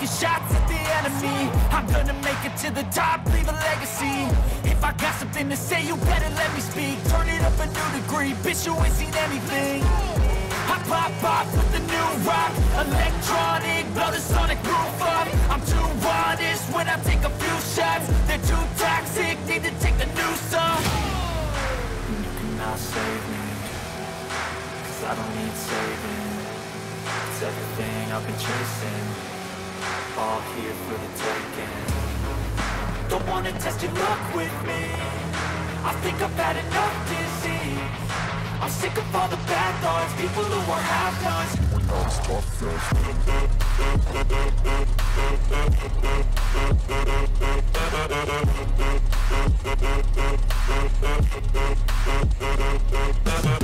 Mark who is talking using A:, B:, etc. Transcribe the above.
A: taking shots at the enemy. I'm gonna make it to the top, leave a legacy. If I got something to say, you better let me speak. Turn it up a new degree, bitch, you ain't seen anything. I pop off with the new rock, electronic, blow the sonic roof up. I'm too honest when I take a few shots. They're too toxic, need to take the noose off. You cannot save me, cause I don't need saving. It's everything I've been chasing, all here for the taking. Don't wanna test your luck with me, I think I've had enough disease. I'm sick of all the bad thoughts, people who are half-nots. We non-stop fest.